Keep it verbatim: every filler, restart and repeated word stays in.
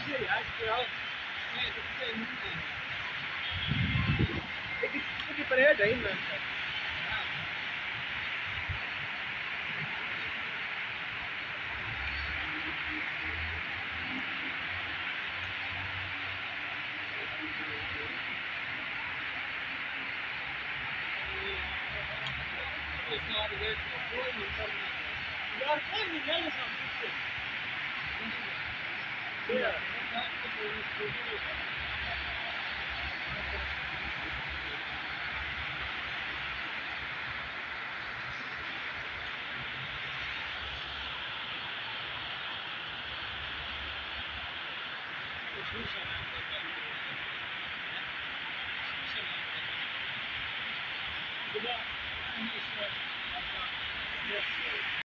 parade है ना यार कोई नहीं ले ले सब कुछ